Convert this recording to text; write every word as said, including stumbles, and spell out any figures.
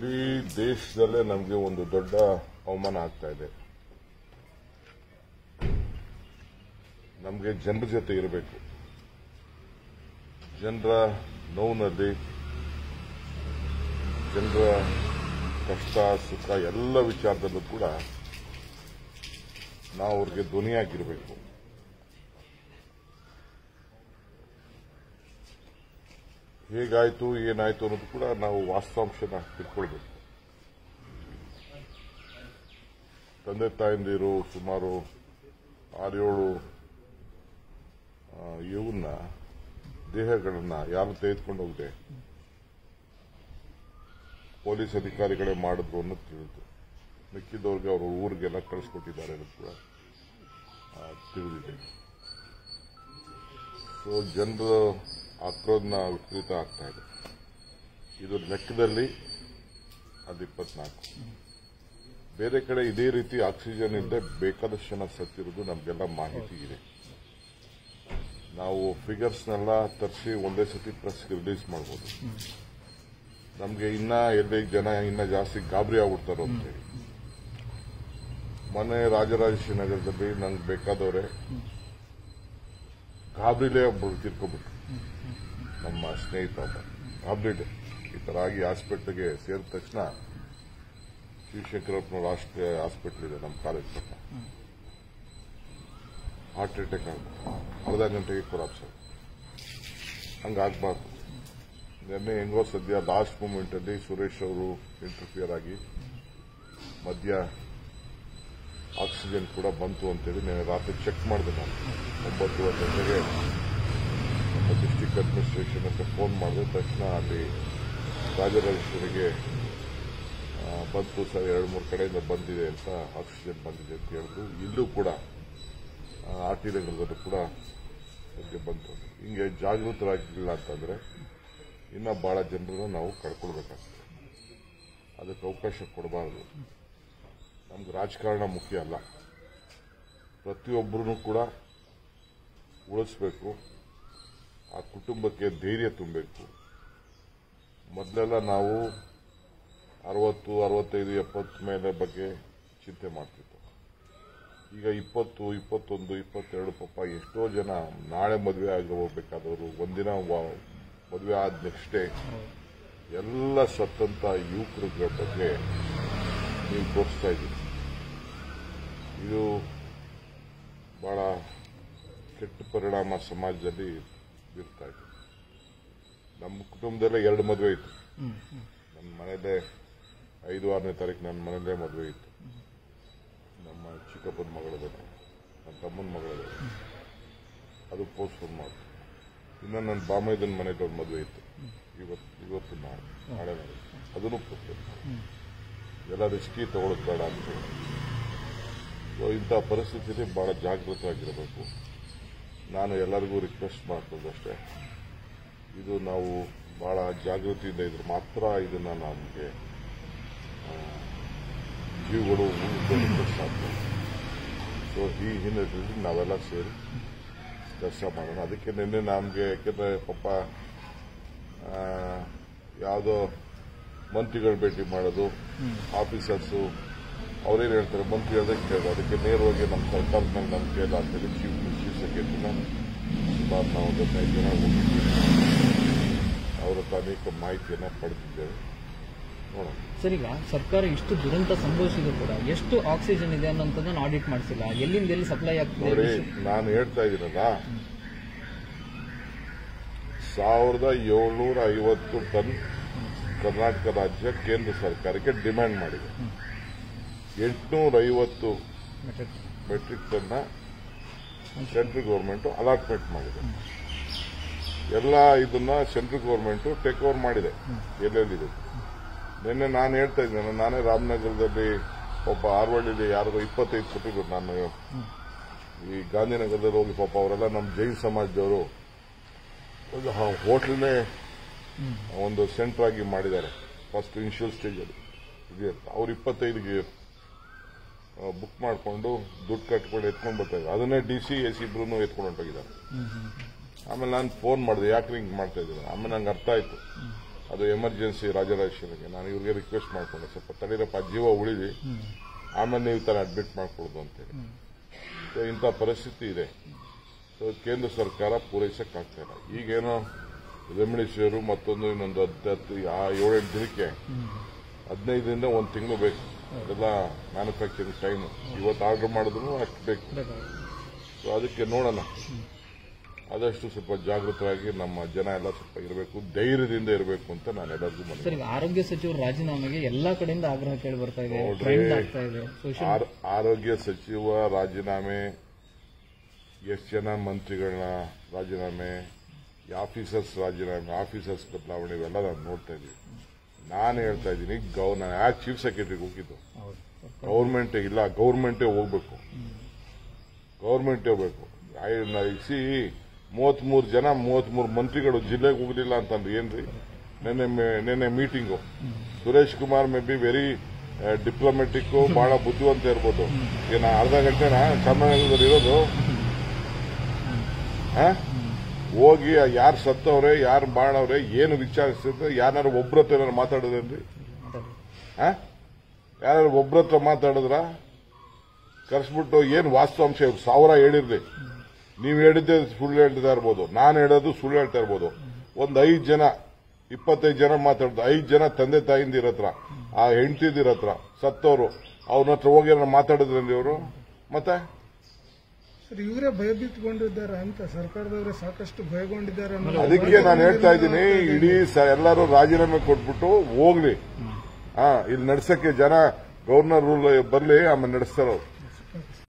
ಇಡೀ ದೇಶದಲ್ಲೇ ನಮಗೆ ಒಂದು ದೊಡ್ಡ ಅವಮಾನ ಆಗ್ತಾ ಇದೆ. ನಮಗೆ ಜನರ ಜೊತೆ ಇರಬೇಕು. ಜನರ ನೋವಿನಲ್ಲಿ, ಜನರ ಕಷ್ಟ ಸುಖ ಎಲ್ಲ ವಿಚಾರದಲ್ಲೂ ಕೂಡ ನಾವು ಅವ್ರಿಗೆ ಧ್ವನಿಯಾಗಿರಬೇಕು. ಹೇಗಾಯ್ತು ಏನಾಯ್ತು ಅನ್ನೋದು ಕೂಡ ನಾವು ವಾಸ್ತವಾಂಶನ ತಿಳ್ಕೊಳ್ಬೇಕು. ತಂದೆ ತಾಯಂದಿರು ಸುಮಾರು ಆರೇಳು ಇವನ್ನ ದೇಹಗಳನ್ನ ಯಾರು ತೆಗೆದುಕೊಂಡು ಹೋಗಿದೆ, ಪೊಲೀಸ್ ಅಧಿಕಾರಿಗಳೇ ಮಾಡಿದ್ರು ಅನ್ನೋದು ತಿಳಿದು, ಮಿಕ್ಕಿದವ್ರಿಗೆ ಅವರು ಊರಿಗೆಲ್ಲ ಕಳಿಸ್ಕೊಟ್ಟಿದ್ದಾರೆ ಅನ್ನೋದು ಕೂಡ ತಿಳಿದಿದೆ. ಸೊ ಜನರ ಆಕ್ರೋಧನ ವಿಪರೀತ ಆಗ್ತಾ ಇದೆ. ಇದು ಲೆಕ್ಕದಲ್ಲಿ ಅದು ಇಪ್ಪತ್ನಾಲ್ಕು. ಬೇರೆ ಕಡೆ ಇದೇ ರೀತಿ ಆಕ್ಸಿಜನ್ ಇಲ್ಲದೆ ಬೇಕಾದಷ್ಟು ಜನ ಸತ್ತಿರೋದು ನಮಗೆಲ್ಲ ಮಾಹಿತಿ ಇದೆ. ನಾವು ಫಿಗರ್ಸ್ನೆಲ್ಲ ತರಿಸಿ ಒಂದೇ ಸತಿ ಪ್ರೆಸ್ಗೆ ರಿಲೀಸ್ ಮಾಡ್ಬೋದು. ನಮಗೆ ಇನ್ನ ಎಲ್ಲಿ ಜನ ಇನ್ನ ಜಾಸ್ತಿ ಗಾಬರಿ ಆಗ್ಬಿಡ್ತಾರೋ ಅಂತೇಳಿ. ಮೊನ್ನೆ ರಾಜರಾಜೇಶ್ವರಿ ನಗರದಲ್ಲಿ ನಂಗೆ ಬೇಕಾದವರೇ ಗಾಬರಿಲೇ ಒಬ್ಬರು ತಿರ್ಕೊಬಿಟ್ರು. ನಮ್ಮ ಸ್ನೇಹಿತ ಗಾಬರಿಲೇ ಈ ತರ ಆಗಿ ಹಾಸ್ಪಿಟ್ಲಿಗೆ ಸೇರಿದ ತಕ್ಷಣ ಶಿವಶಂಕರಪ್ಪನವ್ರ ರಾಷ್ಟ್ರೀಯ ಹಾಸ್ಪಿಟಲ್ ಇದೆ ನಮ್ಮ ಕಾಲೇಜ್ ಪಕ್ಕ, ಹಾರ್ಟ್ ಅಟ್ಯಾಕ್ ಆಗ್ಬೋದು, ಅರ್ಧ ಗಂಟೆಗೆ ಕೊಲಾಪ್ಸ್ ಆಗುತ್ತೆ. ಹಂಗಾಗಬಾರ್ದು. ನಿನ್ನೆ ಹೆಂಗೋ ಸದ್ಯ ಲಾಸ್ಟ್ ಮೂಮೆಂಟ್ ಅಲ್ಲಿ ಸುರೇಶ್ ಅವರು ಇಂಟರ್ಫಿಯರ್ ಆಗಿ ಮಧ್ಯ ಆಕ್ಸಿಜನ್ ಕೂಡ ಬಂತು ಅಂತೇಳಿ నేను ರಾತ್ರಿ ಚೆಕ್ ಮಾಡಿದೆ. ನಾನು ಒಂಬತ್ತುವರೆ ಗಂಟೆಗೆ ನಮ್ಮ ಡಿಸ್ಟಿಕ್ ಅಡ್ಮಿನಿಸ್ಟ್ರೇಷನ್ ಅಂತ ಫೋನ್ ಮಾಡಿದೆ. ತಕ್ಷಣ ಅಲ್ಲಿ ರಾಜರಾಜೇಶ್ವರಿಗೆ ಬಂತು ಸರ್, ಎರಡು ಮೂರು ಕಡೆಯಿಂದ ಬಂದಿದೆ ಅಂತ, ಆಕ್ಸಿಜನ್ ಬಂದಿದೆ ಅಂತ ಹೇಳಿದ್ರು. ಇಲ್ಲೂ ಕೂಡ ಆರ್ ಟಿ ನಗರದಲ್ಲೂ ಕೂಡ ಸದ್ಯ ಬಂತು. ಹಿಂಗೆ ಜಾಗೃತರಾಗಿಲ್ಲ ಅಂತಂದ್ರೆ ಇನ್ನ ಬಹಳ ಜನರನ್ನು ನಾವು ಕಳ್ಕೊಳ್ಬೇಕಾಗ್ತದೆ. ಅದಕ್ಕೆ ಅವಕಾಶ ಕೊಡಬಾರದು. ನಮ್ಗೆ ರಾಜಕಾರಣ ಮುಖ್ಯ ಅಲ್ಲ, ಪ್ರತಿಯೊಬ್ಬರೂ ಕೂಡ ಉಳಿಸಬೇಕು. ಆ ಕುಟುಂಬಕ್ಕೆ ಧೈರ್ಯ ತುಂಬಬೇಕು. ಮೊದಲೆಲ್ಲ ನಾವು ಅರವತ್ತು ಅರವತ್ತೈದು ಎಪ್ಪತ್ತು ಮೇಲೆ ಬಗ್ಗೆ ಚಿಂತೆ ಮಾಡ್ತಿತ್ತು. ಈಗ ಇಪ್ಪತ್ತು ಇಪ್ಪತ್ತೊಂದು ಇಪ್ಪತ್ತೆರಡು ಪಾಪ ಎಷ್ಟೋ ಜನ ನಾಳೆ ಮದುವೆ ಆಗಿ ಹೋಗ್ಬೇಕಾದವರು ಒಂದಿನ ಮದುವೆ ಆದ ನೆಕ್ಸ್ಟ್ ಡೇ ಎಲ್ಲ ಸತ್ತಂತ ಯುವಕರ ಬಗ್ಗೆ ನೀವು ತೋರಿಸ್ತಾ ಇದ್ದೀರಿ. ಇದು ಬಹಳ ಕೆಟ್ಟ ಪರಿಣಾಮ ಸಮಾಜದಲ್ಲಿ ಬೀರ್ತಾ ಇದೆ. ನಮ್ಮ ಕುಟುಂಬದಲ್ಲೇ ಎರಡು ಮದುವೆ ಇತ್ತು. ನನ್ನ ಮನೆಯಲ್ಲೇ ಐದು ಆರನೇ ತಾರೀಕು ನನ್ನ ಮನೆಯಲ್ಲೇ ಮದುವೆ ಇತ್ತು. ನಮ್ಮ ಚಿಕ್ಕಪ್ಪನ ಮಗಳದಲ್ಲಿ, ನನ್ನ ತಮ್ಮನ ಮಗಳದಲ್ಲಿ, ಅದು ಪೋಸ್ಟ್ಪೋನ್ ಮಾಡ್ತು. ಇನ್ನು ನನ್ನ ಬಾಮೈದನ ಮನೆಯಲ್ಲಿ ಒಂದು ಮದುವೆ ಇತ್ತು. ಇವತ್ತು ಇವತ್ತು ನಾಳೆ ನಾಳೆ ನಾಳೆ ಅದನ್ನು ಪೋಸ್ಟ್ಪೋನ್ ಮಾಡಿ ಎಲ್ಲ ರಿಸ್ಕಿ ತಗೊಳ್ಳೋದು ಬೇಡ ಅಂತೇಳಿ. ಸೊ ಇಂಥ ಪರಿಸ್ಥಿತಿಯಲ್ಲಿ ಬಹಳ ಜಾಗೃತವಾಗಿರಬೇಕು. ನಾನು ಎಲ್ಲರಿಗೂ ರಿಕ್ವೆಸ್ಟ್ ಮಾಡ್ತದಷ್ಟೇ, ಇದು ನಾವು ಬಹಳ ಜಾಗೃತಿಯಿಂದ ಇದ್ರೆ ಮಾತ್ರ ಇದನ್ನ ನಮಗೆ ಜೀವಗಳು ಉಳಿದುಕೊಳ್ಳಲಿಕ್ಕೆ ಸಾಧ್ಯ. ಸೊ ಈ ಹಿನ್ನೆಲೆಯಲ್ಲಿ ನಾವೆಲ್ಲ ಸೇರಿ ಕೆಲಸ ಮಾಡೋಣ. ಅದಕ್ಕೆ ನಿನ್ನೆ ನಮಗೆ, ಯಾಕೆಂದ್ರೆ ಪಾಪ ಯಾವುದೋ ಮಂತ್ರಿಗಳು ಭೇಟಿ ಮಾಡೋದು, ಆಫೀಸರ್ಸು ಅವರೇನು ಹೇಳ್ತಾರೆ, ಮಂತ್ರಿ ಅದಕ್ಕೆ ಕೇಳಿದ್ರು. ಅದಕ್ಕೆ ನೇರವಾಗಿ ನಮ್ಮ ಸರ್ಕಾರದ ಮೇಲೆ ನಂಬಿಕೆ ಇಲ್ಲ ಅಂತೇಳಿ ಚೀಫ್ ಮಿನಿಸ್ಟರ್ ಸೆಕ್ರೆಟರಿನ ಸುಮಾರು ನಾವು ಒಂದು ಹದಿನೈದು ಜನ ಹೋಗಿದ್ದೀವಿ. ಅವರ ಅನೇಕ ಮಾಹಿತಿಯನ್ನು ಪಡೆದಿದ್ದೇವೆ. ನೋಡೋಣ ಸರ್, ಈಗ ಸರ್ಕಾರ ಇಷ್ಟು ದುರಂತ ಸಂಭವಿಸಿದ್ರು ಕೂಡ ಎಷ್ಟು ಆಕ್ಸಿಜನ್ ಇದೆ ಅನ್ನೋದನ್ನ ಆಡಿಟ್ ಮಾಡಿಸಿಲ್ಲ. ಎಲ್ಲಿಂದ ಎಲ್ಲಿ ಸಪ್ಲೈ ಆಗ್ತದೆ ನೋಡಿ, ನಾನು ಹೇಳ್ತಾ ಇದ್ದೀನಲ್ಲ, ಸಾವಿರದ ಏಳ್ನೂರ ಐವತ್ತು ಟನ್ ಕರ್ನಾಟಕ ರಾಜ್ಯ ಕೇಂದ್ರ ಸರ್ಕಾರಕ್ಕೆ ಡಿಮ್ಯಾಂಡ್ ಮಾಡಿದೆ. ಎಂಟುನೂರ ಐವತ್ತು ಮೆಟ್ರಿಕ್ ಟನ್ನ ಸೆಂಟ್ರಲ್ ಗವರ್ಮೆಂಟ್ ಅಲಾಟ್ಮೆಂಟ್ ಮಾಡಿದೆ. ಎಲ್ಲ ಇದನ್ನ ಸೆಂಟ್ರಲ್ ಗವರ್ಮೆಂಟ್ ಟೇಕ್ ಓವರ್ ಮಾಡಿದೆ ಎಲ್ಲೆಲ್ಲಿದೆ. ನಿನ್ನೆ ನಾನು ಹೇಳ್ತಾ ಇದ್ದೇನೆ, ನಾನೇ ರಾಮನಗರದಲ್ಲಿ ಒಬ್ಬ ಆರ್ವಳ್ಳಿಲಿ ಯಾರಿಗೋ ಇಪ್ಪತ್ತೈದು ಕೊಟ್ಟಿದ್ರು. ನಾನು ಈ ಗಾಂಧಿನಗರದಲ್ಲಿ ಹೋಗಿ ಪಾಪ ಅವರೆಲ್ಲ ನಮ್ಮ ಜೈನ್ ಸಮಾಜದವರು ಒಂದು ಹೋಟ್ಲನ್ನೇ ಒಂದು ಸೆಂಟರ್ ಆಗಿ ಮಾಡಿದ್ದಾರೆ. ಫಸ್ಟ್ ಇನಿಷಿಯಲ್ ಸ್ಟೇಜ್ ಅಲ್ಲಿ ಇದೆಯಂತ. ಅವ್ರು ಇಪ್ಪತ್ತೈದಿಗೆ ಬುಕ್ ಮಾಡಿಕೊಂಡು ದುಡ್ಡು ಕಟ್ಕೊಂಡು ಎತ್ಕೊಂಡು ಬರ್ತಾ ಇದ್ದಾರೆ. ಅದನ್ನೇ ಡಿ ಸಿ ಎಸ್ ಇಬ್ರು ಎತ್ಕೊಂಡು ಹೊಂಟೋಗಿದ್ದಾರೆ. ಆಮೇಲೆ ನಾನು ಫೋನ್ ಮಾಡಿದೆ, ಯಾಕೆ ಹಿಂಗೆ ಮಾಡ್ತಾ ಇದ್ದೀನಿ. ಆಮೇಲೆ ನಂಗೆ ಅರ್ಥ ಆಯ್ತು, ಅದು ಎಮರ್ಜೆನ್ಸಿ ರಾಜರಾಜೇಶ್ವರಿಗೆ ನಾನು ಇವ್ರಿಗೆ ರಿಕ್ವೆಸ್ಟ್ ಮಾಡ್ಕೊಂಡೆ, ಸ್ವಲ್ಪ ತಡೀರಪ್ಪ ಜೀವ ಉಳಿಲಿ, ಆಮೇಲೆ ನೀವು ತರ ಅಡ್ಮಿಟ್ ಮಾಡ್ಕೊಡೋದು ಅಂತೇಳಿ. ಸೊ ಇಂಥ ಪರಿಸ್ಥಿತಿ ಇದೆ. ಸೊ ಕೇಂದ್ರ ಸರ್ಕಾರ ಪೂರೈಸಕ್ಕಾಗ್ತಾ ಇಲ್ಲ. ಈಗೇನೋ ರೆಮಿಡಿಸಿವಿರ್ ಮತ್ತೊಂದು ಇನ್ನೊಂದು ಹತ್ತು ಆ ಏಳೆಂಟು ದಿನಕ್ಕೆ ಹದಿನೈದರಿಂದ ಒಂದು ತಿಂಗಳು ಬೇಕು. ಅದೆಲ್ಲ ಮ್ಯಾನುಫ್ಯಾಕ್ಚರಿಂಗ್ ಟೈಮ್. ಇವತ್ತು ಆರ್ಡರ್ ಮಾಡಿದ್ರು ಅಷ್ಟು ಬೇಕು. ಸೊ ಅದಕ್ಕೆ ನೋಡೋಣ, ಆದಷ್ಟು ಸ್ವಲ್ಪ ಜಾಗೃತರಾಗಿ ನಮ್ಮ ಜನ ಎಲ್ಲ ಸ್ವಲ್ಪ ಇರಬೇಕು, ಧೈರ್ಯದಿಂದ ಇರಬೇಕು ಅಂತ ನಾನು ಎಲ್ಲರಿಗೂ ಮನವಿ. ಸರ್, ಆರೋಗ್ಯ ಸಚಿವರು ರಾಜೀನಾಮೆಗೆ ಎಲ್ಲಾ ಕಡೆಯಿಂದ ಆಗ್ರಹ ಕೇಳಿ ಬರ್ತಾ ಇದೆ. ಆರೋಗ್ಯ ಸಚಿವ ರಾಜೀನಾಮೆ, ಎಷ್ಟು ಜನ ಮಂತ್ರಿಗಳನ್ನ ರಾಜೀನಾಮೆ, ಆಫೀಸರ್ಸ್ ರಾಜೀನಾಮೆ, ಆಫೀಸರ್ಸ್ ಬದಲಾವಣೆ ಇವೆಲ್ಲ ನಾನು ನೋಡ್ತಾ ಇದ್ದೀವಿ. ನಾನು ಹೇಳ್ತಾ ಇದ್ದೀನಿ, ಗೌ ನಾನು ಯಾಕೆ ಚೀಫ್ ಸೆಕ್ರೆಟರಿಗೆ ಹೋಗಿದ್ದು? ಗೌರ್ಮೆಂಟೇ ಇಲ್ಲ, ಗೌರ್ಮೆಂಟೇ ಹೋಗ್ಬೇಕು, ಗೌರ್ಮೆಂಟೇ ಹೋಗ್ಬೇಕು. ಸಿ ಮೂವತ್ಮೂರು ಜನ ಮೂವತ್ಮೂರು ಮಂತ್ರಿಗಳು ಜಿಲ್ಲೆಗೆ ಹೋಗಲಿಲ್ಲ ಅಂತಂದ್ರೆ ಏನ್ರಿ? ನಿನ್ನೆ ನಿನ್ನೆ meeting Suresh Kumar may be very diplomatic, ಬಹಳ ಬುದ್ಧಿವಂತ ಇರ್ಬೋದು. ಏನ ಅರ್ಧ ಗಂಟೆನ ಚಾಮರಾಜನಗರದಲ್ಲಿ ಇರೋದು? ಹೋಗಿ ಯಾರು ಸತ್ತವ್ರೆ, ಯಾರು ಮಾಡವ್ರೆ, ಏನು ವಿಚಾರಿಸಿದ್ರೆ ಯಾರು ಒಬ್ರ ಹತ್ರ ಏನಾರು ಮಾತಾಡೋದೇನ್ರಿ? ಯಾರು ಒಬ್ರ ಹತ್ರ ಮಾತಾಡಿದ್ರ ಕರ್ಸ್ಬಿಟ್ಟು ಏನ್ ವಾಸ್ತವಾಂಶ ಸಾವಿರ ಹೇಳಿರ್ಲಿ, ನೀವು ಹೇಳಿದ್ದೆ ಸುಳ್ಳು ಹೇಳ್ತಾ ಇರ್ಬೋದು, ನಾನು ಹೇಳೋದು ಸುಳ್ಳು ಹೇಳ್ತಾ ಇರ್ಬೋದು. ಒಂದ್ ಐದು ಜನ ಇಪ್ಪತ್ತೈದು ಜನ ಮಾತಾಡೋದು, ಐದು ಜನ ತಂದೆ ತಾಯಿಂದಿರ ಹತ್ರ, ಆ ಹೆಂಡತಿದಿರ ಹತ್ರ ಸತ್ತವರು, ಅವ್ರ ಹತ್ರ ಹೋಗಿ ಮಾತಾಡಿದ್ರಲ್ಲಿ ಇವರು. ಮತ್ತೆ ಇವರೇ ಭಯಭೀತಗೊಂಡಿದ್ದಾರೆ ಅಂತ ಸರ್ಕಾರದವರೇ ಸಾಕಷ್ಟು ಭಯಗೊಂಡಿದ್ದಾರೆ. ಅದಕ್ಕೆ ನಾನು ಹೇಳ್ತಾ ಇದ್ದೀನಿ, ಇಡೀ ಎಲ್ಲರೂ ರಾಜೀನಾಮೆ ಕೊಟ್ಬಿಟ್ಟು ಹೋಗ್ಲಿ. ಹಾ, ಇಲ್ಲಿ ನಡ್ಸಕ್ಕೆ ಜನ ಗವರ್ನರ್ ರೂಲ್ ಬರ್ಲಿ, ಆಮೇಲೆ ನಡೆಸ್ತಾರ.